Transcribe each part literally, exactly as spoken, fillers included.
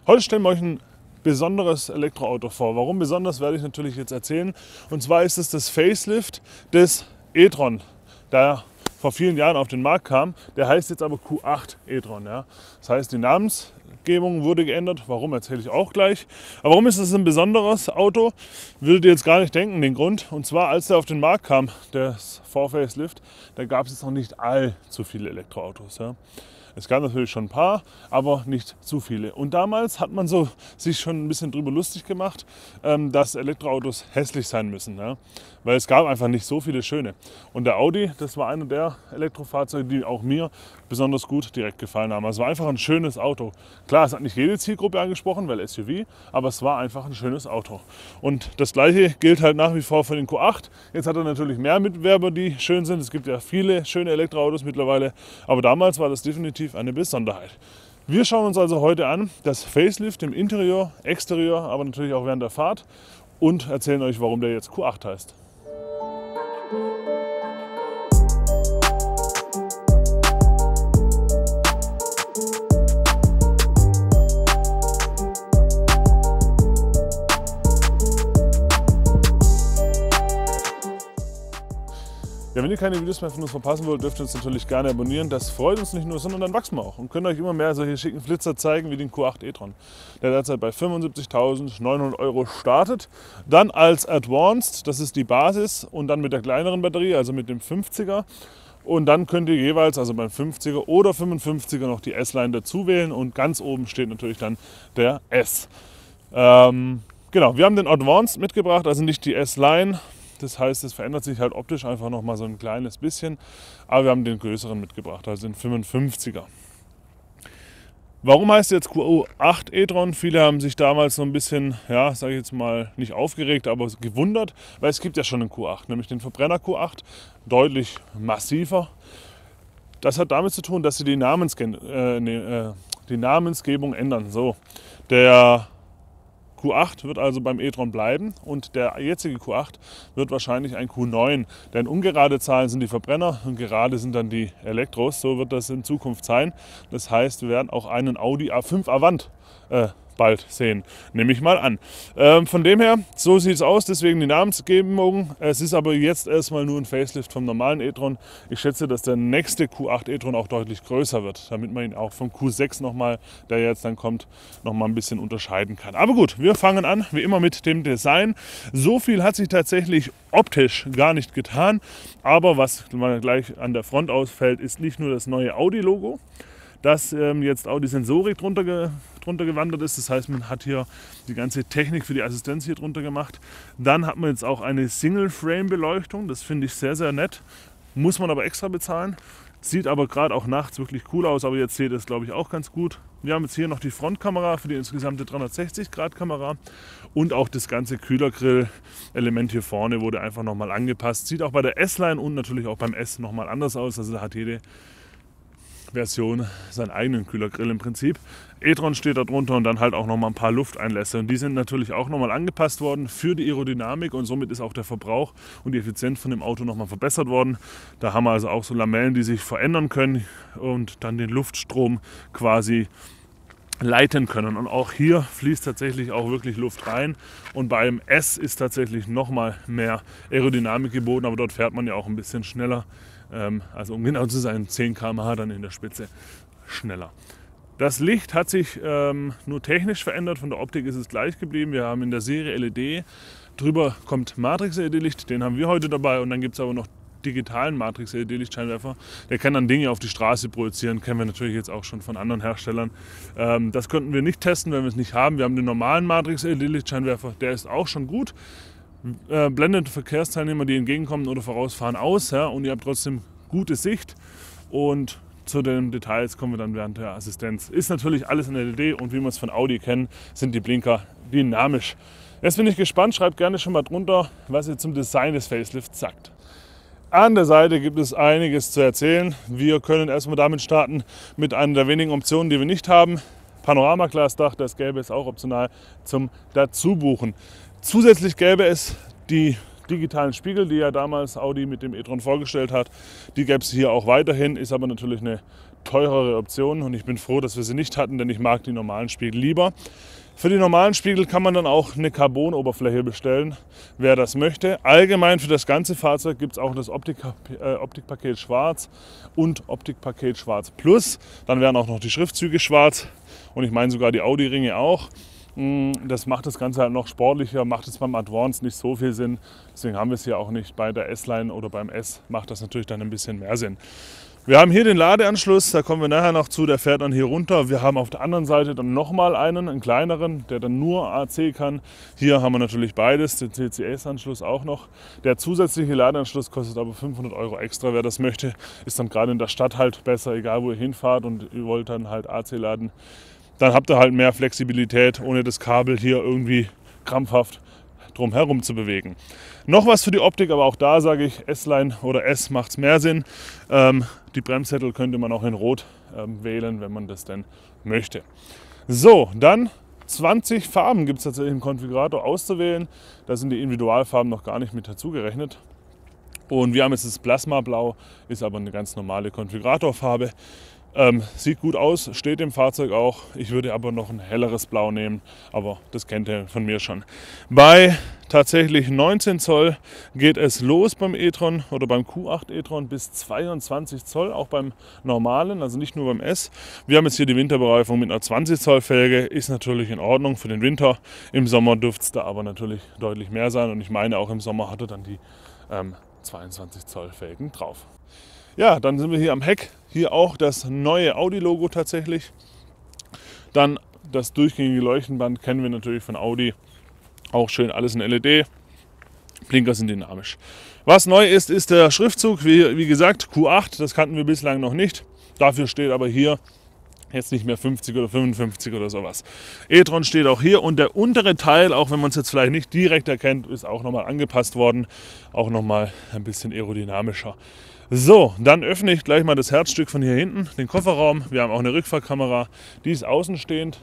Heute stellen wir euch ein besonderes Elektroauto vor. Warum besonders, werde ich natürlich jetzt erzählen. Und zwar ist es das Facelift des e-tron, der vor vielen Jahren auf den Markt kam. Der heißt jetzt aber Q acht e-tron. Ja. Das heißt, die Namensgebung wurde geändert. Warum, erzähle ich auch gleich. Aber warum ist es ein besonderes Auto? Würdet ihr jetzt gar nicht denken, den Grund. Und zwar, als der auf den Markt kam, das Vor-Facelift, da gab es noch nicht allzu viele Elektroautos. Ja. Es gab natürlich schon ein paar, aber nicht zu viele. Und damals hat man so sich schon ein bisschen drüber lustig gemacht, dass Elektroautos hässlich sein müssen. Ja? Weil es gab einfach nicht so viele schöne. Und der Audi, das war einer der Elektrofahrzeuge, die auch mir besonders gut direkt gefallen haben. Also es war einfach ein schönes Auto. Klar, es hat nicht jede Zielgruppe angesprochen, weil S U V, aber es war einfach ein schönes Auto. Und das Gleiche gilt halt nach wie vor für den Q acht. Jetzt hat er natürlich mehr Mitbewerber, die schön sind. Es gibt ja viele schöne Elektroautos mittlerweile, aber damals war das definitiv eine Besonderheit. Wir schauen uns also heute an das Facelift im Interieur, Exterieur, aber natürlich auch während der Fahrt und erzählen euch, warum der jetzt Q acht heißt. Ja, wenn ihr keine Videos mehr von uns verpassen wollt, dürft ihr uns natürlich gerne abonnieren. Das freut uns nicht nur, sondern dann wachsen wir auch und können euch immer mehr solche schicken Flitzer zeigen wie den Q acht e-tron, der derzeit bei fünfundsiebzigtausendneunhundert Euro startet. Dann als Advanced, das ist die Basis, und dann mit der kleineren Batterie, also mit dem fünfziger. Und dann könnt ihr jeweils, also beim fünfziger oder fünfundfünfziger, noch die S-Line dazu wählen und ganz oben steht natürlich dann der S. Ähm, genau, wir haben den Advanced mitgebracht, also nicht die S-Line. Das heißt, es verändert sich halt optisch einfach noch mal so ein kleines bisschen. Aber wir haben den größeren mitgebracht, also den fünfundfünfziger. Warum heißt jetzt Q acht e-tron? Viele haben sich damals so ein bisschen, ja, sage ich jetzt mal, nicht aufgeregt, aber gewundert, weil es gibt ja schon einen Q acht, nämlich den Verbrenner Q acht, deutlich massiver. Das hat damit zu tun, dass sie die, Namensgen äh, nee, äh, die Namensgebung ändern. So, der Q acht wird also beim e-tron bleiben und der jetzige Q acht wird wahrscheinlich ein Q neun. Denn ungerade Zahlen sind die Verbrenner und gerade sind dann die Elektros. So wird das in Zukunft sein. Das heißt, wir werden auch einen Audi A fünf Avant äh, bald sehen, nehme ich mal an. Ähm, von dem her, so sieht es aus, deswegen die Namensgebung. Es ist aber jetzt erstmal nur ein Facelift vom normalen e-tron. Ich schätze, dass der nächste Q acht e-tron auch deutlich größer wird, damit man ihn auch vom Q sechs nochmal, der jetzt dann kommt, nochmal ein bisschen unterscheiden kann. Aber gut, wir fangen an, wie immer mit dem Design. So viel hat sich tatsächlich optisch gar nicht getan, aber was mal gleich an der Front ausfällt, ist nicht nur das neue Audi-Logo, dass ähm, jetzt auch die Sensorik drunter, ge drunter gewandert ist. Das heißt, man hat hier die ganze Technik für die Assistenz hier drunter gemacht. Dann hat man jetzt auch eine Single-Frame-Beleuchtung. Das finde ich sehr, sehr nett. Muss man aber extra bezahlen. Sieht aber gerade auch nachts wirklich cool aus, aber jetzt seht ihr es, glaube ich, auch ganz gut. Wir haben jetzt hier noch die Frontkamera für die insgesamte dreihundertsechzig Grad Kamera und auch das ganze Kühlergrill-Element hier vorne wurde einfach nochmal angepasst. Sieht auch bei der S-Line und natürlich auch beim S nochmal anders aus. Also da hat jede Version seinen eigenen Kühlergrill im Prinzip. e-tron steht da drunter und dann halt auch noch mal ein paar Lufteinlässe. Und die sind natürlich auch noch mal angepasst worden für die Aerodynamik und somit ist auch der Verbrauch und die Effizienz von dem Auto noch mal verbessert worden. Da haben wir also auch so Lamellen, die sich verändern können und dann den Luftstrom quasi leiten können. Und auch hier fließt tatsächlich auch wirklich Luft rein. Und beim S ist tatsächlich noch mal mehr Aerodynamik geboten, aber dort fährt man ja auch ein bisschen schneller. Also um genau zu sein, zehn Kilometer pro Stunde dann in der Spitze schneller. Das Licht hat sich ähm, nur technisch verändert, von der Optik ist es gleich geblieben. Wir haben in der Serie L E D, drüber kommt Matrix-L E D-Licht, den haben wir heute dabei und dann gibt es aber noch digitalen Matrix-L E D-Lichtscheinwerfer. Der kann dann Dinge auf die Straße projizieren, kennen wir natürlich jetzt auch schon von anderen Herstellern. Ähm, das könnten wir nicht testen, wenn wir es nicht haben. Wir haben den normalen Matrix-L E D-Lichtscheinwerfer, der ist auch schon gut. Äh, blendet Verkehrsteilnehmer, die entgegenkommen oder vorausfahren, aus, ja, und ihr habt trotzdem gute Sicht. Und zu den Details kommen wir dann während der Assistenz. Ist natürlich alles in L E D und wie wir es von Audi kennen, sind die Blinker dynamisch. Jetzt bin ich gespannt, schreibt gerne schon mal drunter, was ihr zum Design des Facelifts sagt. An der Seite gibt es einiges zu erzählen. Wir können erstmal damit starten mit einer der wenigen Optionen, die wir nicht haben. Panoramaglasdach, das Gelbe ist auch optional zum Dazubuchen. Zusätzlich gäbe es die digitalen Spiegel, die ja damals Audi mit dem e-tron vorgestellt hat. Die gäbe es hier auch weiterhin, ist aber natürlich eine teurere Option und ich bin froh, dass wir sie nicht hatten, denn ich mag die normalen Spiegel lieber. Für die normalen Spiegel kann man dann auch eine Carbon-Oberfläche bestellen, wer das möchte. Allgemein für das ganze Fahrzeug gibt es auch das Optik, äh, Optikpaket Schwarz und Optikpaket Schwarz Plus. Dann wären auch noch die Schriftzüge schwarz und ich meine sogar die Audi-Ringe auch. Das macht das Ganze halt noch sportlicher, macht es beim Advance nicht so viel Sinn. Deswegen haben wir es hier auch nicht bei der S-Line oder beim S, macht das natürlich dann ein bisschen mehr Sinn. Wir haben hier den Ladeanschluss, da kommen wir nachher noch zu, der fährt dann hier runter. Wir haben auf der anderen Seite dann nochmal einen, einen kleineren, der dann nur A C kann. Hier haben wir natürlich beides, den C C S-Anschluss auch noch. Der zusätzliche Ladeanschluss kostet aber fünfhundert Euro extra, wer das möchte. Ist dann gerade in der Stadt halt besser, egal wo ihr hinfahrt und ihr wollt dann halt A C laden. Dann habt ihr halt mehr Flexibilität, ohne das Kabel hier irgendwie krampfhaft drum herum zu bewegen. Noch was für die Optik, aber auch da sage ich, S-Line oder S macht es mehr Sinn. Ähm, die Bremssättel könnte man auch in Rot ähm, wählen, wenn man das denn möchte. So, dann zwanzig Farben gibt es tatsächlich im Konfigurator auszuwählen. Da sind die Individualfarben noch gar nicht mit dazugerechnet. Und wir haben jetzt das Plasmablau, ist aber eine ganz normale Konfiguratorfarbe. Ähm, sieht gut aus, steht im Fahrzeug auch. Ich würde aber noch ein helleres Blau nehmen, aber das kennt ihr von mir schon. Bei tatsächlich neunzehn Zoll geht es los beim e-tron oder beim Q acht e-tron bis zweiundzwanzig Zoll, auch beim normalen, also nicht nur beim S. Wir haben jetzt hier die Winterbereifung mit einer zwanzig Zoll Felge, ist natürlich in Ordnung für den Winter. Im Sommer dürfte es da aber natürlich deutlich mehr sein und ich meine auch im Sommer hatte dann die ähm, zweiundzwanzig Zoll Felgen drauf. Ja, dann sind wir hier am Heck. Hier auch das neue Audi-Logo tatsächlich. Dann das durchgängige Leuchtenband kennen wir natürlich von Audi. Auch schön alles in L E D. Blinker sind dynamisch. Was neu ist, ist der Schriftzug. Wie, wie gesagt, Q acht, das kannten wir bislang noch nicht. Dafür steht aber hier jetzt nicht mehr fünfzig oder fünfundfünfzig oder sowas. e-tron steht auch hier und der untere Teil, auch wenn man es jetzt vielleicht nicht direkt erkennt, ist auch nochmal angepasst worden. Auch nochmal ein bisschen aerodynamischer. So, dann öffne ich gleich mal das Herzstück von hier hinten, den Kofferraum. Wir haben auch eine Rückfahrkamera, die ist außenstehend.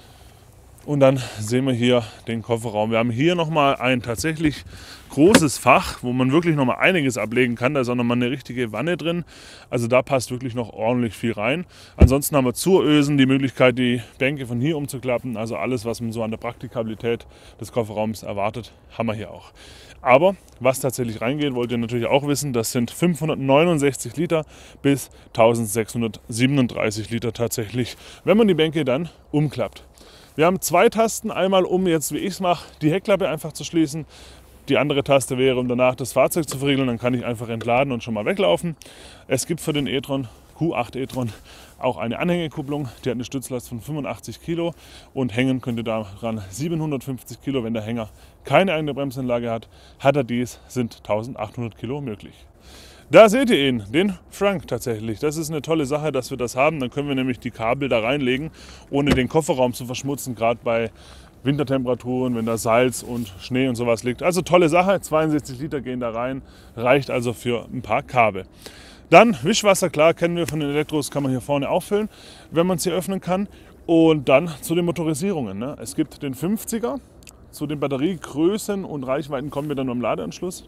Und dann sehen wir hier den Kofferraum. Wir haben hier nochmal ein tatsächlich großes Fach, wo man wirklich nochmal einiges ablegen kann. Da ist auch nochmal eine richtige Wanne drin. Also da passt wirklich noch ordentlich viel rein. Ansonsten haben wir zur Ösen die Möglichkeit, die Bänke von hier umzuklappen. Also alles, was man so an der Praktikabilität des Kofferraums erwartet, haben wir hier auch. Aber was tatsächlich reingeht, wollt ihr natürlich auch wissen, das sind fünfhundertneunundsechzig Liter bis eintausendsechshundertsiebenunddreißig Liter tatsächlich, wenn man die Bänke dann umklappt. Wir haben zwei Tasten, einmal um jetzt, wie ich es mache, die Heckklappe einfach zu schließen. Die andere Taste wäre, um danach das Fahrzeug zu verriegeln, dann kann ich einfach entladen und schon mal weglaufen. Es gibt für den e-tron, Q acht e-tron, auch eine Anhängekupplung, die hat eine Stützlast von fünfundachtzig Kilo und hängen könnt ihr daran siebenhundertfünfzig Kilo. Wenn der Hänger keine eigene Bremsanlage hat, hat er dies, sind eintausendachthundert Kilo möglich. Da seht ihr ihn, den Frank tatsächlich. Das ist eine tolle Sache, dass wir das haben. Dann können wir nämlich die Kabel da reinlegen, ohne den Kofferraum zu verschmutzen, gerade bei Wintertemperaturen, wenn da Salz und Schnee und sowas liegt. Also tolle Sache, zweiundsechzig Liter gehen da rein, reicht also für ein paar Kabel. Dann Wischwasser, klar, kennen wir von den Elektros, kann man hier vorne auffüllen, wenn man sie öffnen kann. Und dann zu den Motorisierungen. Ne? Es gibt den fünfziger, zu den Batteriegrößen und Reichweiten kommen wir dann nur im Ladeanschluss.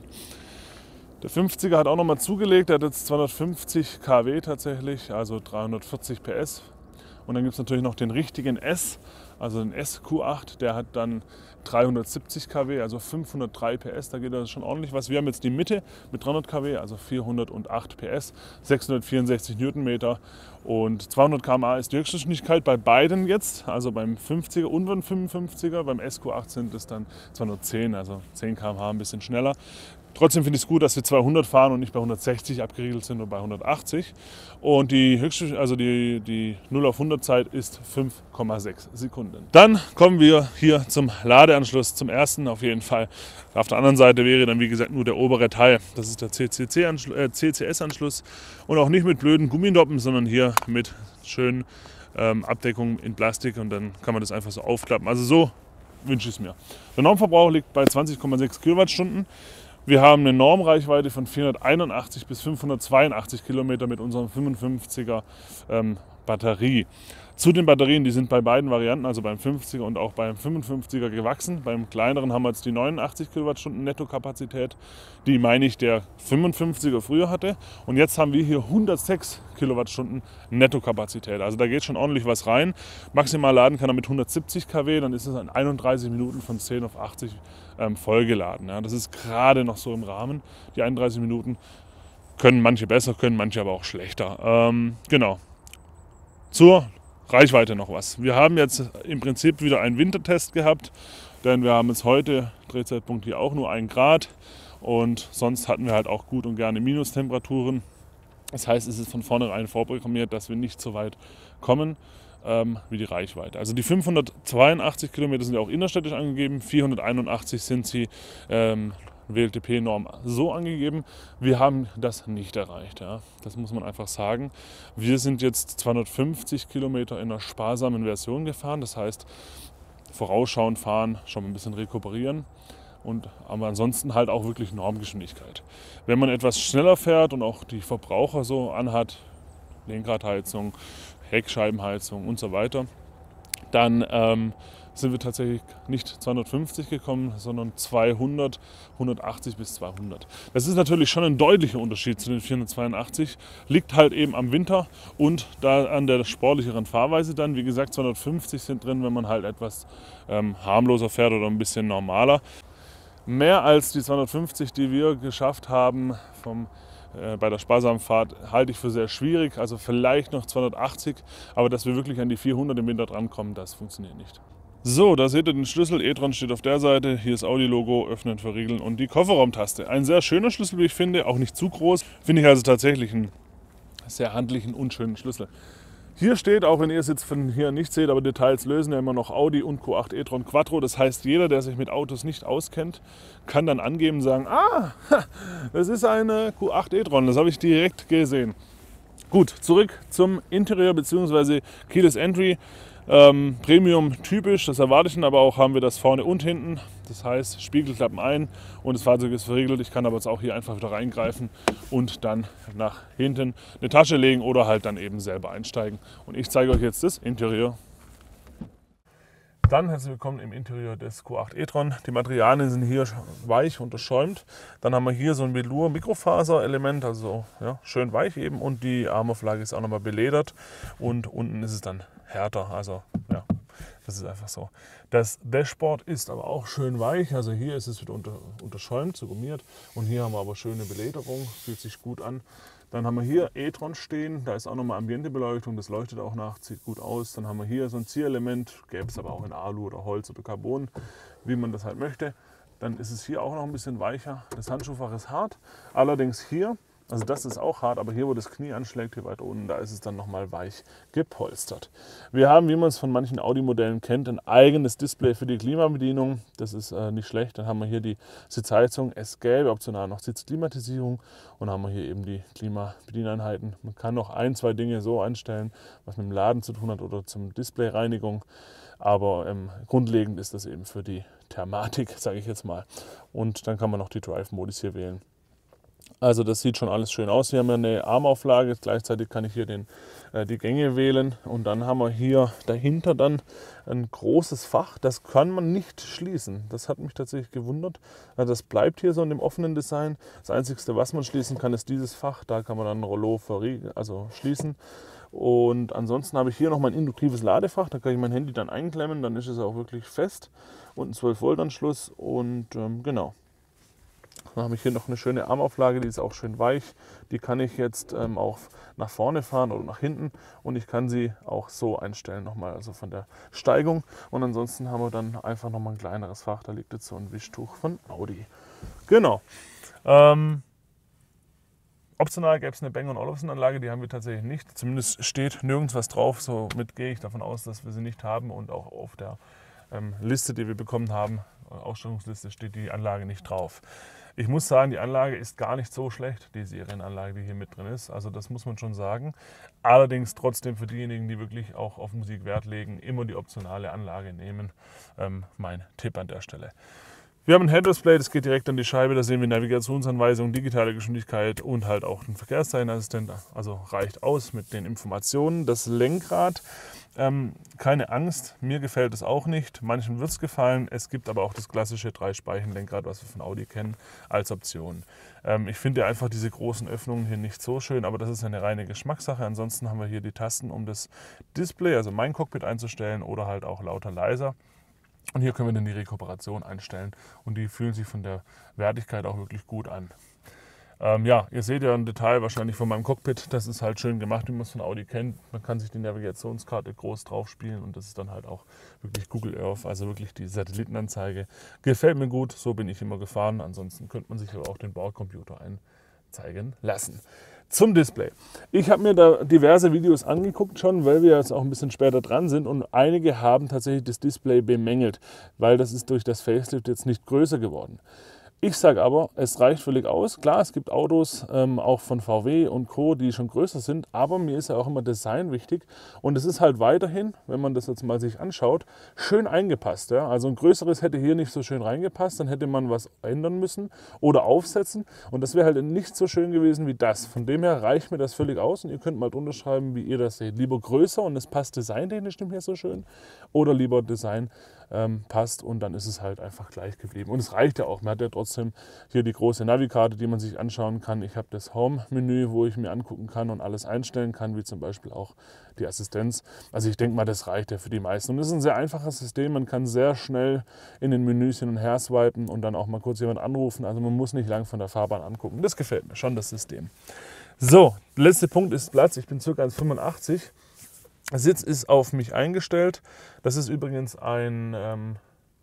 Der fünfziger hat auch nochmal zugelegt, der hat jetzt zweihundertfünfzig Kilowatt tatsächlich, also dreihundertvierzig P S. Und dann gibt es natürlich noch den richtigen S, also den S Q acht, der hat dann dreihundertsiebzig Kilowatt, also fünfhundertdrei P S, da geht das schon ordentlich was. Wir haben jetzt die Mitte mit dreihundert Kilowatt, also vierhundertacht P S, sechshundertvierundsechzig Newtonmeter und zweihundert Kilometer pro Stunde ist die Höchstgeschwindigkeit bei beiden jetzt, also beim fünfziger und beim fünfundfünfziger, beim S Q acht sind es dann zweihundertzehn, also zehn Kilometer pro Stunde ein bisschen schneller. Trotzdem finde ich es gut, dass wir zweihundert fahren und nicht bei hundertsechzig abgeriegelt sind oder bei hundertachtzig. Und die höchste, also die, die null auf hundert Zeit ist fünf Komma sechs Sekunden. Dann kommen wir hier zum Ladeanschluss, zum ersten auf jeden Fall. Auf der anderen Seite wäre dann wie gesagt nur der obere Teil. Das ist der C C S-Anschluss und auch nicht mit blöden Gumminoppen, sondern hier mit schönen ähm, Abdeckungen in Plastik und dann kann man das einfach so aufklappen. Also so wünsche ich es mir. Der Normverbrauch liegt bei zwanzig Komma sechs Kilowattstunden. Wir haben eine Normreichweite von vierhunderteinundachtzig bis fünfhundertzweiundachtzig Kilometer mit unserem fünfundfünfziger ähm, Batterie. Zu den Batterien, die sind bei beiden Varianten, also beim fünfziger und auch beim fünfundfünfziger gewachsen. Beim kleineren haben wir jetzt die neunundachtzig Kilowattstunden Nettokapazität, die meine ich der fünfundfünfziger früher hatte. Und jetzt haben wir hier hundertsechs Kilowattstunden Nettokapazität. Also da geht schon ordentlich was rein. Maximal laden kann er mit hundertsiebzig Kilowatt, dann ist es in einunddreißig Minuten von zehn auf achtzig ähm, vollgeladen. Ja, das ist gerade noch so im Rahmen, die einunddreißig Minuten. Können manche besser, können manche aber auch schlechter. Ähm, genau. Zur Reichweite noch was. Wir haben jetzt im Prinzip wieder einen Wintertest gehabt, denn wir haben jetzt heute, Drehzeitpunkt hier auch nur ein Grad und sonst hatten wir halt auch gut und gerne Minustemperaturen. Das heißt, es ist von vornherein vorprogrammiert, dass wir nicht so weit kommen ähm, wie die Reichweite. Also die fünfhundertzweiundachtzig Kilometer sind ja auch innerstädtisch angegeben, vierhunderteinundachtzig sind sie ähm, W L T P-Norm so angegeben. Wir haben das nicht erreicht. Ja. Das muss man einfach sagen. Wir sind jetzt zweihundertfünfzig Kilometer in einer sparsamen Version gefahren. Das heißt, vorausschauend fahren, schon mal ein bisschen rekuperieren. Und, aber ansonsten halt auch wirklich Normgeschwindigkeit. Wenn man etwas schneller fährt und auch die Verbraucher so anhat, Lenkradheizung, Heckscheibenheizung und so weiter, dann ähm, sind wir tatsächlich nicht zweihundertfünfzig gekommen, sondern zweihundert, hundertachtzig bis zweihundert. Das ist natürlich schon ein deutlicher Unterschied zu den vierhundertzweiundachtzig, liegt halt eben am Winter und da an der sportlicheren Fahrweise dann. Wie gesagt, zweihundertfünfzig sind drin, wenn man halt etwas ähm, harmloser fährt oder ein bisschen normaler. Mehr als die zweihundertfünfzig, die wir geschafft haben vom bei der sparsamen Fahrt, halte ich für sehr schwierig, also vielleicht noch zweihundertachtzig, aber dass wir wirklich an die vierhundert im Winter drankommen, das funktioniert nicht. So, da seht ihr den Schlüssel, e-tron steht auf der Seite, hier ist Audi-Logo, öffnen, verriegeln und die Kofferraumtaste. Ein sehr schöner Schlüssel, wie ich finde, auch nicht zu groß, finde ich also tatsächlich einen sehr handlichen und schönen Schlüssel. Hier steht, auch wenn ihr es jetzt von hier nicht seht, aber Details lösen ja immer noch Audi und Q acht e-tron Quattro. Das heißt, jeder, der sich mit Autos nicht auskennt, kann dann angeben und sagen, ah, das ist eine Q acht e-tron, das habe ich direkt gesehen. Gut, zurück zum Interieur bzw. Keyless Entry. Ähm, Premium typisch, das erwarte ich, aber auch haben wir das vorne und hinten. Das heißt, Spiegelklappen ein und das Fahrzeug ist verriegelt. Ich kann aber jetzt auch hier einfach wieder reingreifen und dann nach hinten eine Tasche legen oder halt dann eben selber einsteigen. Und ich zeige euch jetzt das Interieur. Dann herzlich willkommen im Interieur des Q acht e-tron. Die Materialien sind hier weich unterschäumt. Dann haben wir hier so ein Velour-Mikrofaser-Element, also ja, schön weich eben. Und die Armauflage ist auch nochmal beledert. Und unten ist es dann härter, also ja, das ist einfach so. Das Dashboard ist aber auch schön weich, also hier ist es wieder unter, unterschäumt, so gummiert. Und hier haben wir aber schöne Belederung, fühlt sich gut an. Dann haben wir hier e-tron stehen, da ist auch nochmal Ambientebeleuchtung, das leuchtet auch nach, sieht gut aus. Dann haben wir hier so ein Zierelement, gäbe es aber auch in Alu oder Holz oder Carbon, wie man das halt möchte. Dann ist es hier auch noch ein bisschen weicher. Das Handschuhfach ist hart, allerdings hier, also das ist auch hart, aber hier, wo das Knie anschlägt, hier weiter unten, da ist es dann nochmal weich gepolstert. Wir haben, wie man es von manchen Audi-Modellen kennt, ein eigenes Display für die Klimabedienung. Das ist äh, nicht schlecht. Dann haben wir hier die Sitzheizung, S-Gelb, optional noch Sitzklimatisierung und haben wir hier eben die Klimabedieneinheiten. Man kann noch ein, zwei Dinge so einstellen, was mit dem Laden zu tun hat oder zum Displayreinigung. Aber ähm, grundlegend ist das eben für die Thermatik, sage ich jetzt mal. Und dann kann man noch die Drive-Modis hier wählen. Also das sieht schon alles schön aus. Hier haben wir eine Armauflage, gleichzeitig kann ich hier den, äh, die Gänge wählen und dann haben wir hier dahinter dann ein großes Fach, das kann man nicht schließen. Das hat mich tatsächlich gewundert. Also das bleibt hier so in dem offenen Design. Das Einzige, was man schließen kann, ist dieses Fach. Da kann man dann ein Rollo verriegeln, also schließen. Und ansonsten habe ich hier noch mein induktives Ladefach, da kann ich mein Handy dann einklemmen, dann ist es auch wirklich fest und ein zwölf Volt Anschluss und ähm, genau. Dann habe ich hier noch eine schöne Armauflage, die ist auch schön weich. Die kann ich jetzt ähm, auch nach vorne fahren oder nach hinten und ich kann sie auch so einstellen nochmal, also von der Steigung. Und ansonsten haben wir dann einfach nochmal ein kleineres Fach, da liegt jetzt so ein Wischtuch von Audi. Genau. Ähm, optional gäbe es eine Bang und Olufsen Anlage, die haben wir tatsächlich nicht. Zumindest steht nirgends was drauf, somit gehe ich davon aus, dass wir sie nicht haben und auch auf der ähm, Liste, die wir bekommen haben, Ausstellungsliste, steht die Anlage nicht drauf. Ich muss sagen, die Anlage ist gar nicht so schlecht, die Serienanlage, die hier mit drin ist. Also das muss man schon sagen. Allerdings trotzdem für diejenigen, die wirklich auch auf Musik Wert legen, immer die optionale Anlage nehmen. Ähm, mein Tipp an der Stelle. Wir haben ein Head-Display, das geht direkt an die Scheibe. Da sehen wir Navigationsanweisungen, digitale Geschwindigkeit und halt auch einen Verkehrszeichenassistent. Also reicht aus mit den Informationen. Das Lenkrad Ähm, keine Angst, mir gefällt es auch nicht. Manchen wird es gefallen. Es gibt aber auch das klassische Drei-Speichen-Lenkrad, was wir von Audi kennen, als Option. Ähm, ich finde einfach diese großen Öffnungen hier nicht so schön, aber das ist eine reine Geschmackssache. Ansonsten haben wir hier die Tasten, um das Display, also mein Cockpit einzustellen oder halt auch lauter, leiser. Und hier können wir dann die Rekuperation einstellen und die fühlen sich von der Wertigkeit auch wirklich gut an. Ähm, ja, ihr seht ja ein Detail wahrscheinlich von meinem Cockpit. Das ist halt schön gemacht, wie man es von Audi kennt. Man kann sich die Navigationskarte groß drauf spielen und das ist dann halt auch wirklich Google Earth, also wirklich die Satellitenanzeige. Gefällt mir gut, so bin ich immer gefahren. Ansonsten könnte man sich aber auch den Bordcomputer einzeigen lassen. Zum Display. Ich habe mir da diverse Videos angeguckt schon, weil wir jetzt auch ein bisschen später dran sind und einige haben tatsächlich das Display bemängelt, weil das ist durch das Facelift jetzt nicht größer geworden. Ich sage aber, es reicht völlig aus. Klar, es gibt Autos, ähm, auch von V W und Co., die schon größer sind, aber mir ist ja auch immer Design wichtig. Und es ist halt weiterhin, wenn man das jetzt mal sich anschaut, schön eingepasst. Ja? Also ein größeres hätte hier nicht so schön reingepasst, dann hätte man was ändern müssen oder aufsetzen. Und das wäre halt nicht so schön gewesen wie das. Von dem her reicht mir das völlig aus und ihr könnt mal drunter schreiben, wie ihr das seht. Lieber größer und es passt designtechnisch nicht mehr so schön oder lieber Design ähm, passt und dann ist es halt einfach gleich geblieben. Und es reicht ja auch. Man hat ja trotzdem hier die große Navikarte, die man sich anschauen kann. Ich habe das Home-Menü, wo ich mir angucken kann und alles einstellen kann, wie zum Beispiel auch die Assistenz. Also ich denke mal, das reicht ja für die meisten. Und es ist ein sehr einfaches System. Man kann sehr schnell in den Menüs hin und her swipen und dann auch mal kurz jemand anrufen. Also man muss nicht lang von der Fahrbahn angucken. Das gefällt mir schon, das System. So, der letzte Punkt ist Platz. Ich bin ca. eins Komma fünfundachtzig. Der Sitz ist auf mich eingestellt. Das ist übrigens ein ähm,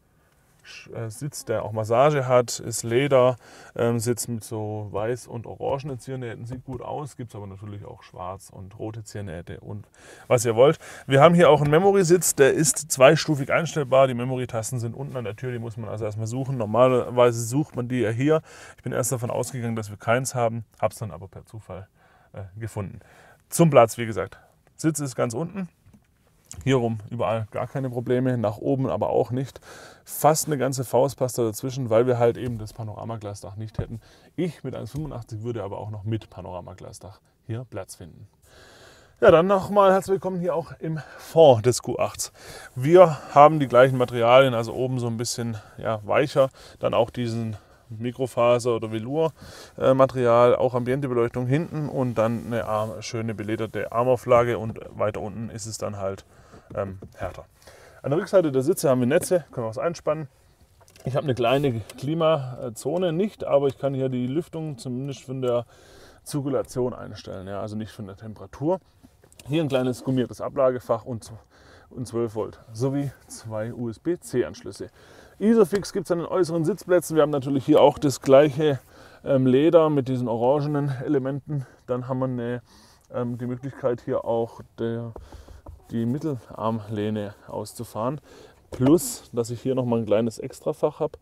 Sitz, der auch Massage hat, ist Leder, ähm, Sitz mit so weiß und orangenen Ziernähten, sieht gut aus, gibt es aber natürlich auch schwarz und rote Ziernähte und was ihr wollt. Wir haben hier auch einen Memory-Sitz, der ist zweistufig einstellbar, die Memory-Tasten sind unten an der Tür, die muss man also erstmal suchen. Normalerweise sucht man die ja hier. Ich bin erst davon ausgegangen, dass wir keins haben, habe es dann aber per Zufall äh, gefunden. Zum Platz, wie gesagt, Sitz ist ganz unten. Hier rum überall gar keine Probleme, nach oben aber auch nicht. Fast eine ganze Faust passt da dazwischen, weil wir halt eben das Panoramaglasdach nicht hätten. Ich mit eins Komma fünfundachtzig würde aber auch noch mit Panoramaglasdach hier Platz finden. Ja, dann nochmal herzlich willkommen hier auch im Fond des Q acht. Wir haben die gleichen Materialien, also oben so ein bisschen ja, weicher, dann auch diesen Mikrofaser- oder Velour-Material, auch Ambientebeleuchtung hinten und dann eine Arm, schöne belederte Armauflage und weiter unten ist es dann halt ähm, härter. An der Rückseite der Sitze haben wir Netze, können wir was einspannen. Ich habe eine kleine Klimazone nicht, aber ich kann hier die Lüftung zumindest von der Zirkulation einstellen, ja, also nicht von der Temperatur. Hier ein kleines gummiertes Ablagefach und, und zwölf Volt sowie zwei U S B C Anschlüsse. Isofix gibt es an den äußeren Sitzplätzen. Wir haben natürlich hier auch das gleiche ähm, Leder mit diesen orangenen Elementen. Dann haben wir eine, ähm, die Möglichkeit hier auch der, die Mittelarmlehne auszufahren. Plus, dass ich hier nochmal ein kleines Extrafach habe.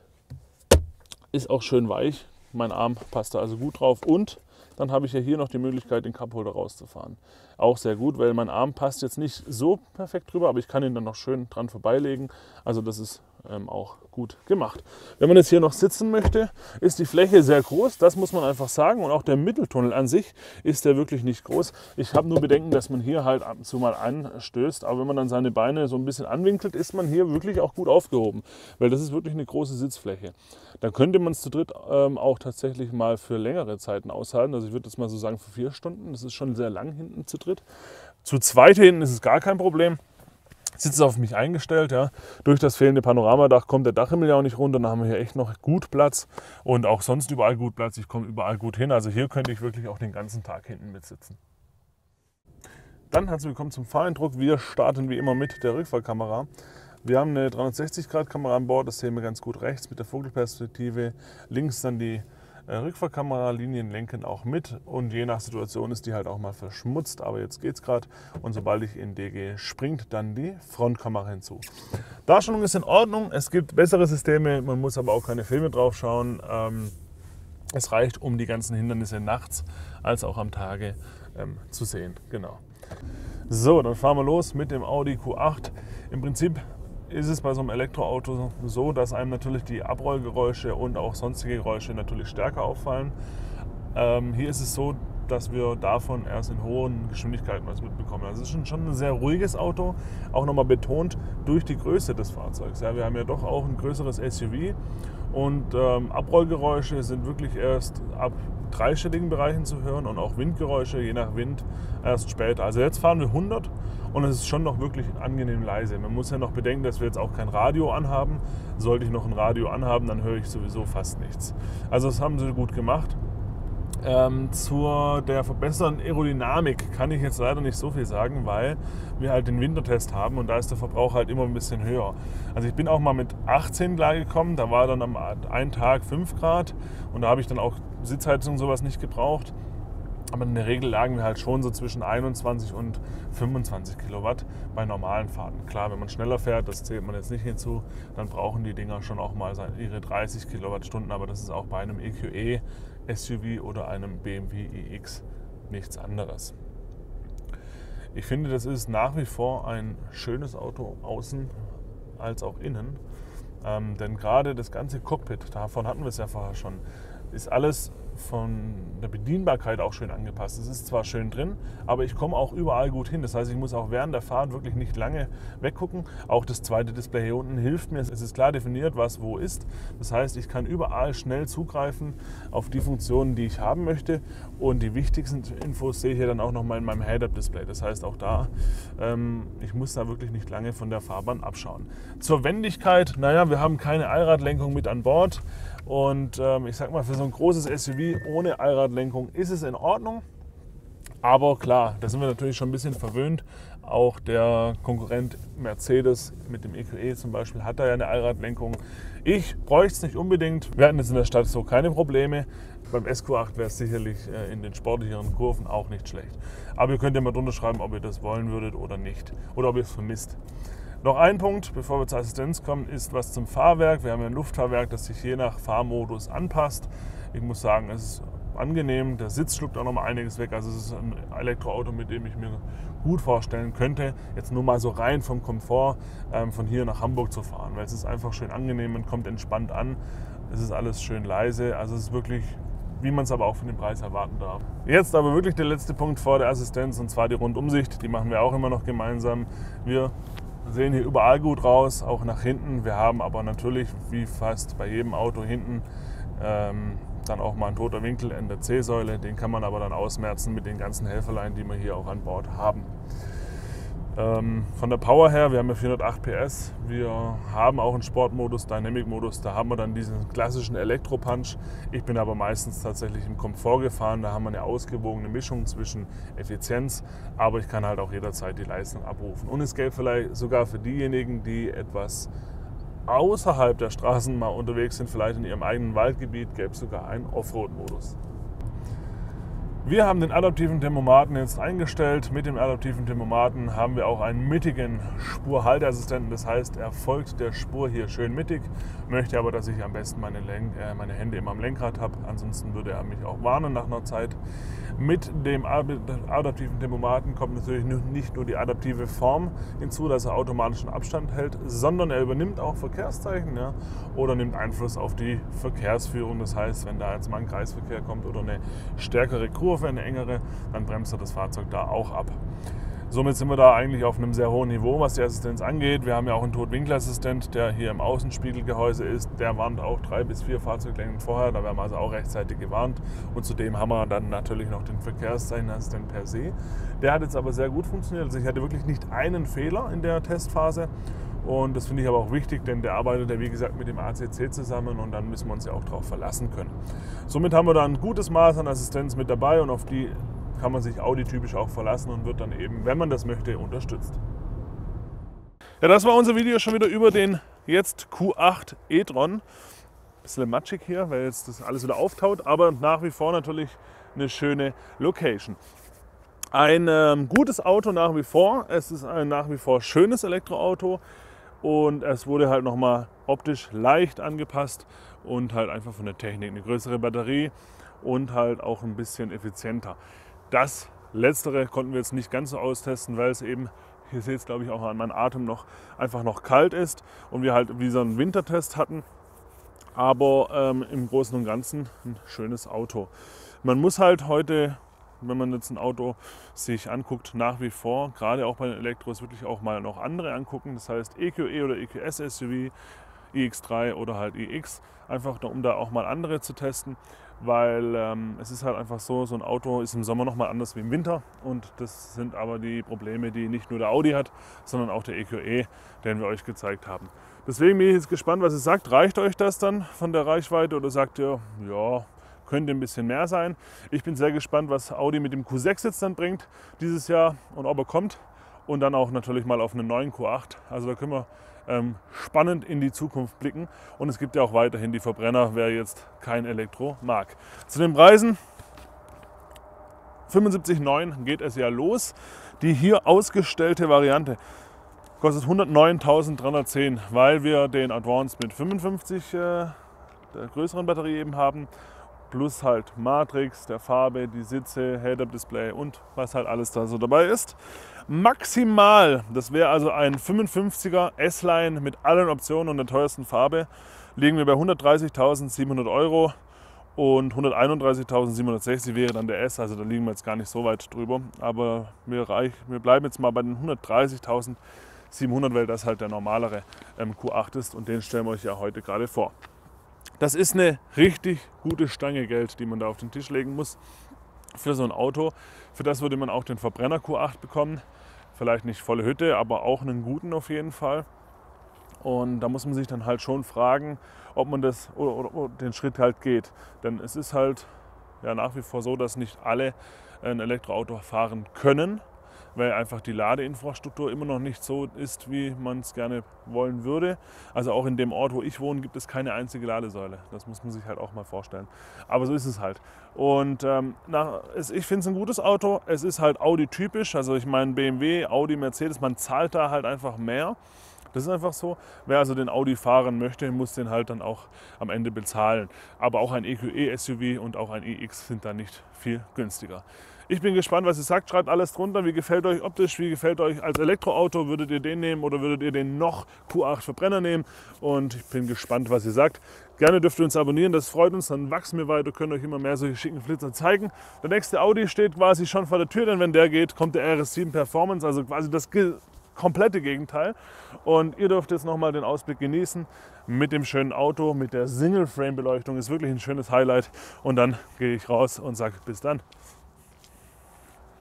Ist auch schön weich. Mein Arm passt da also gut drauf. Und dann habe ich ja hier noch die Möglichkeit, den Cupholder rauszufahren. Auch sehr gut, weil mein Arm passt jetzt nicht so perfekt drüber, aber ich kann ihn dann noch schön dran vorbeilegen. Also das ist ähm, auch gut gemacht. Wenn man jetzt hier noch sitzen möchte, ist die Fläche sehr groß, das muss man einfach sagen. Und auch der Mitteltunnel an sich ist der wirklich nicht groß. Ich habe nur Bedenken, dass man hier halt ab und zu mal anstößt. Aber wenn man dann seine Beine so ein bisschen anwinkelt, ist man hier wirklich auch gut aufgehoben. Weil das ist wirklich eine große Sitzfläche. Dann könnte man es zu dritt ähm, auch tatsächlich mal für längere Zeiten aushalten. Also ich würde jetzt mal so sagen für vier Stunden. Das ist schon sehr lang hinten zu dritt. Zu zweit hinten ist es gar kein Problem. Sitz ist auf mich eingestellt. Ja. Durch das fehlende Panoramadach kommt der Dachhimmel ja auch nicht runter. Dann haben wir hier echt noch gut Platz und auch sonst überall gut Platz. Ich komme überall gut hin. Also hier könnte ich wirklich auch den ganzen Tag hinten mitsitzen. Dann herzlich willkommen zum Fahreindruck. Wir starten wie immer mit der Rückfahrkamera. Wir haben eine dreihundertsechzig Grad Kamera an Bord. Das sehen wir ganz gut rechts mit der Vogelperspektive. Links dann die Rückfahrkamera, Linien lenken auch mit und je nach Situation ist die halt auch mal verschmutzt, aber jetzt geht's gerade und sobald ich in D gehe, springt dann die Frontkamera hinzu. Darstellung ist in Ordnung, es gibt bessere Systeme, man muss aber auch keine Filme drauf schauen. Ähm, es reicht, um die ganzen Hindernisse nachts als auch am Tage ähm, zu sehen. Genau. So, dann fahren wir los mit dem Audi Q acht. Im Prinzip ist es bei so einem Elektroauto so, dass einem natürlich die Abrollgeräusche und auch sonstige Geräusche natürlich stärker auffallen. Ähm, hier ist es so, dass wir davon erst in hohen Geschwindigkeiten was mitbekommen. Also es ist schon, schon ein sehr ruhiges Auto, auch nochmal betont durch die Größe des Fahrzeugs. Ja, wir haben ja doch auch ein größeres S U V und ähm, Abrollgeräusche sind wirklich erst ab dreistelligen Bereichen zu hören und auch Windgeräusche, je nach Wind, erst später. Also jetzt fahren wir hundert und es ist schon noch wirklich angenehm leise. Man muss ja noch bedenken, dass wir jetzt auch kein Radio anhaben. Sollte ich noch ein Radio anhaben, dann höre ich sowieso fast nichts. Also das haben sie gut gemacht. Ähm, zur der verbesserten Aerodynamik kann ich jetzt leider nicht so viel sagen, weil wir halt den Wintertest haben und da ist der Verbrauch halt immer ein bisschen höher. Also ich bin auch mal mit achtzehn klargekommen, da war dann am einen Tag fünf Grad und da habe ich dann auch Sitzheizung und sowas nicht gebraucht. Aber in der Regel lagen wir halt schon so zwischen einundzwanzig und fünfundzwanzig Kilowatt bei normalen Fahrten. Klar, wenn man schneller fährt, das zählt man jetzt nicht hinzu, dann brauchen die Dinger schon auch mal ihre dreißig Kilowattstunden, aber das ist auch bei einem E Q E S U V oder einem B M W i X nichts anderes. Ich finde, das ist nach wie vor ein schönes Auto, außen als auch innen. Ähm, denn gerade das ganze Cockpit, davon hatten wir es ja vorher schon, ist alles von der Bedienbarkeit auch schön angepasst. Es ist zwar schön drin, aber ich komme auch überall gut hin. Das heißt, ich muss auch während der Fahrt wirklich nicht lange weggucken. Auch das zweite Display hier unten hilft mir. Es ist klar definiert, was wo ist. Das heißt, ich kann überall schnell zugreifen auf die Funktionen, die ich haben möchte. Und die wichtigsten Infos sehe ich hier dann auch nochmal in meinem Head-Up-Display. Das heißt, auch da, ähm, ich muss da wirklich nicht lange von der Fahrbahn abschauen. Zur Wendigkeit, naja, wir haben keine Allradlenkung mit an Bord. Und ähm, ich sag mal, für so ein großes S U V ohne Allradlenkung ist es in Ordnung. Aber klar, da sind wir natürlich schon ein bisschen verwöhnt. Auch der Konkurrent Mercedes mit dem E Q E zum Beispiel hat da ja eine Allradlenkung. Ich bräuchte es nicht unbedingt. Wir hatten jetzt in der Stadt so keine Probleme. Beim S Q acht wäre es sicherlich in den sportlicheren Kurven auch nicht schlecht. Aber ihr könnt ja mal drunter schreiben, ob ihr das wollen würdet oder nicht. Oder ob ihr es vermisst. Noch ein Punkt, bevor wir zur Assistenz kommen, ist was zum Fahrwerk. Wir haben ja ein Luftfahrwerk, das sich je nach Fahrmodus anpasst. Ich muss sagen, es ist angenehm. Der Sitz schluckt auch noch mal einiges weg. Also es ist ein Elektroauto, mit dem ich mir gut vorstellen könnte, jetzt nur mal so rein vom Komfort ähm, von hier nach Hamburg zu fahren. Weil es ist einfach schön angenehm, man kommt entspannt an. Es ist alles schön leise. Also es ist wirklich, wie man es aber auch von dem Preis erwarten darf. Jetzt aber wirklich der letzte Punkt vor der Assistenz, und zwar die Rundumsicht. Die machen wir auch immer noch gemeinsam. Wir sehen hier überall gut raus, auch nach hinten. Wir haben aber natürlich, wie fast bei jedem Auto hinten, ähm, dann auch mal ein toter Winkel in der C-Säule. Den kann man aber dann ausmerzen mit den ganzen Helferlein, die wir hier auch an Bord haben. Ähm, von der Power her, wir haben ja vierhundertacht P S, wir haben auch einen Sportmodus, Dynamic-Modus, da haben wir dann diesen klassischen Elektro-Punch. Ich bin aber meistens tatsächlich im Komfort gefahren, da haben wir eine ausgewogene Mischung zwischen Effizienz, aber ich kann halt auch jederzeit die Leistung abrufen. Und es gilt vielleicht sogar für diejenigen, die etwas außerhalb der Straßen mal unterwegs sind, vielleicht in ihrem eigenen Waldgebiet, gäbe es sogar einen Offroad-Modus. Wir haben den adaptiven Tempomaten jetzt eingestellt. Mit dem adaptiven Tempomaten haben wir auch einen mittigen Spurhalteassistenten. Das heißt, er folgt der Spur hier schön mittig, möchte aber, dass ich am besten meine, Lenk äh, meine Hände immer am Lenkrad habe. Ansonsten würde er mich auch warnen nach einer Zeit. Mit dem adaptiven Tempomaten kommt natürlich nicht nur die adaptive Form hinzu, dass er automatischen Abstand hält, sondern er übernimmt auch Verkehrszeichen, ja, oder nimmt Einfluss auf die Verkehrsführung. Das heißt, wenn da jetzt mal ein Kreisverkehr kommt oder eine stärkere Kurve, eine engere, dann bremst er das Fahrzeug da auch ab. Somit sind wir da eigentlich auf einem sehr hohen Niveau, was die Assistenz angeht. Wir haben ja auch einen Totwinkelassistent, der hier im Außenspiegelgehäuse ist. Der warnt auch drei bis vier Fahrzeuglängen vorher. Da werden wir also auch rechtzeitig gewarnt. Und zudem haben wir dann natürlich noch den Verkehrszeichenassistent per se. Der hat jetzt aber sehr gut funktioniert. Also ich hatte wirklich nicht einen Fehler in der Testphase. Und das finde ich aber auch wichtig, denn der arbeitet ja wie gesagt mit dem A C C zusammen und dann müssen wir uns ja auch darauf verlassen können. Somit haben wir da ein gutes Maß an Assistenz mit dabei und auf die kann man sich Audi-typisch auch verlassen und wird dann eben, wenn man das möchte, unterstützt. Ja, das war unser Video schon wieder über den jetzt Q acht e-tron. Bisschen matschig hier, weil jetzt das alles wieder auftaut, aber nach wie vor natürlich eine schöne Location. Ein ähm, gutes Auto nach wie vor. Es ist ein nach wie vor schönes Elektroauto und es wurde halt nochmal optisch leicht angepasst und halt einfach von der Technik eine größere Batterie und halt auch ein bisschen effizienter. Das Letztere konnten wir jetzt nicht ganz so austesten, weil es eben, hier seht es glaube ich auch an meinem Atem noch, einfach noch kalt ist und wir halt wie so einen Wintertest hatten. Aber ähm, im Großen und Ganzen ein schönes Auto. Man muss halt heute wenn man jetzt ein Auto sich anguckt, nach wie vor, gerade auch bei den Elektros, wirklich auch mal noch andere angucken. Das heißt E Q E oder E Q S S U V, i X drei oder halt iX, einfach um da auch mal andere zu testen, weil ähm, es ist halt einfach so, so ein Auto ist im Sommer nochmal anders wie im Winter und das sind aber die Probleme, die nicht nur der Audi hat, sondern auch der E Q E, den wir euch gezeigt haben. Deswegen bin ich jetzt gespannt, was ihr sagt. Reicht euch das dann von der Reichweite oder sagt ihr, ja, könnte ein bisschen mehr sein? Ich bin sehr gespannt, was Audi mit dem Q sechs jetzt dann bringt dieses Jahr und ob er kommt. Und dann auch natürlich mal auf einen neuen Q acht. Also da können wir ähm, spannend in die Zukunft blicken. Und es gibt ja auch weiterhin die Verbrenner, wer jetzt kein Elektro mag. Zu den Preisen. fünfundsiebzig Komma neun geht es ja los. Die hier ausgestellte Variante kostet hundertneuntausenddreihundertzehn, weil wir den Advance mit fünfundfünfzig äh, der größeren Batterie eben haben. Plus halt Matrix, der Farbe, die Sitze, Head-Up-Display und was halt alles da so dabei ist. Maximal, das wäre also ein fünfundfünfziger S-Line mit allen Optionen und der teuersten Farbe, liegen wir bei hundertdreißigtausendsiebenhundert Euro und hunderteinunddreißigtausendsiebenhundertsechzig wäre dann der S, also da liegen wir jetzt gar nicht so weit drüber, aber wir, reich, wir bleiben jetzt mal bei den hundertdreißigtausendsiebenhundert, weil das halt der normalere ähm, Q acht ist und den stellen wir euch ja heute gerade vor. Das ist eine richtig gute Stange Geld, die man da auf den Tisch legen muss für so ein Auto. Für das würde man auch den Verbrenner Q acht bekommen. Vielleicht nicht volle Hütte, aber auch einen guten auf jeden Fall. Und da muss man sich dann halt schon fragen, ob man das oder, oder, oder den Schritt halt geht. Denn es ist halt ja nach wie vor so, dass nicht alle ein Elektroauto fahren können, weil einfach die Ladeinfrastruktur immer noch nicht so ist, wie man es gerne wollen würde. Also auch in dem Ort, wo ich wohne, gibt es keine einzige Ladesäule. Das muss man sich halt auch mal vorstellen. Aber so ist es halt. Und ähm, nach, es, ich finde es ein gutes Auto. Es ist halt Audi-typisch. Also ich meine B M W, Audi, Mercedes, man zahlt da halt einfach mehr. Das ist einfach so. Wer also den Audi fahren möchte, muss den halt dann auch am Ende bezahlen. Aber auch ein E Q E S U V und auch ein iX sind da nicht viel günstiger. Ich bin gespannt, was ihr sagt. Schreibt alles drunter. Wie gefällt euch optisch? Wie gefällt euch als Elektroauto? Würdet ihr den nehmen oder würdet ihr den noch Q acht Verbrenner nehmen? Und ich bin gespannt, was ihr sagt. Gerne dürft ihr uns abonnieren. Das freut uns. Dann wachsen wir weiter. Können euch immer mehr solche schicken Flitzer zeigen. Der nächste Audi steht quasi schon vor der Tür, denn wenn der geht, kommt der R S sieben Performance. Also quasi das komplette Gegenteil. Und ihr dürft jetzt nochmal den Ausblick genießen mit dem schönen Auto, mit der Single-Frame-Beleuchtung. Ist wirklich ein schönes Highlight. Und dann gehe ich raus und sage bis dann.